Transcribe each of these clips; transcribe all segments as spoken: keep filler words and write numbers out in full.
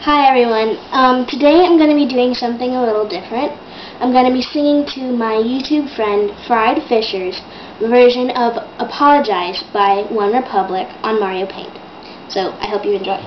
Hi everyone. Um, today I'm going to be doing something a little different. I'm going to be singing to my YouTube friend Friedfischer's version of Apologize by OneRepublic on Mario Paint. So I hope you enjoy.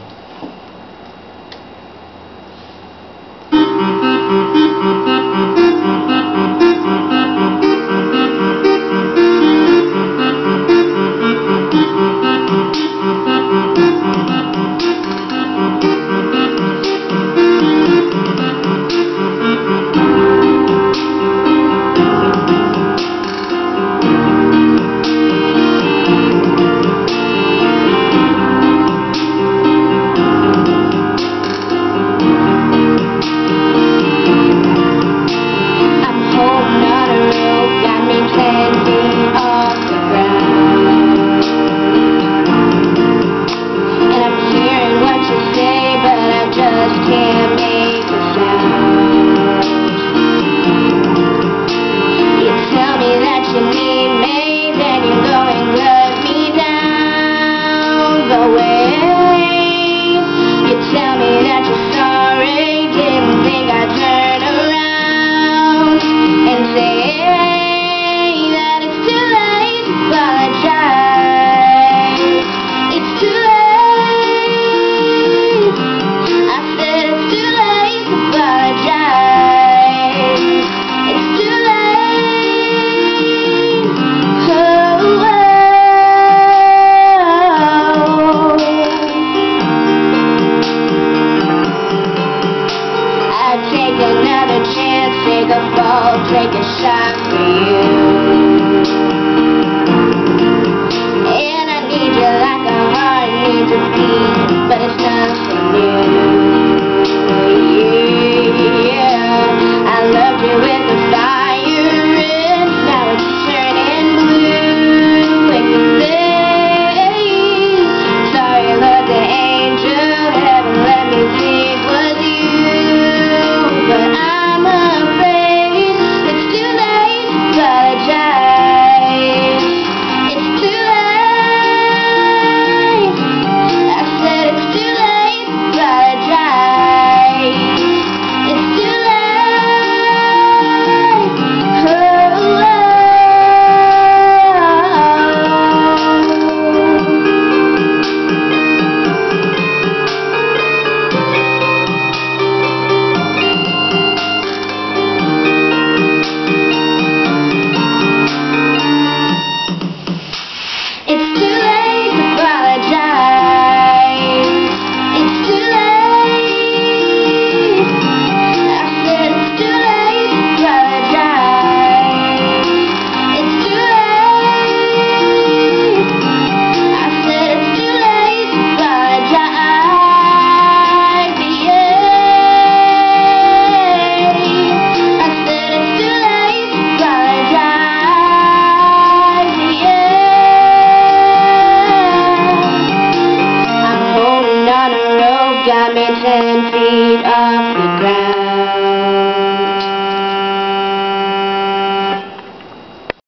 Take a fall, take a shot for you. And I need you like a heart needs a beat, but it's nothing new. Yeah, I loved you with the fire red, now it's turning blue. And you say, sorry Lord, the angel heaven let me think was you, but I'm afraid. Got me ten feet off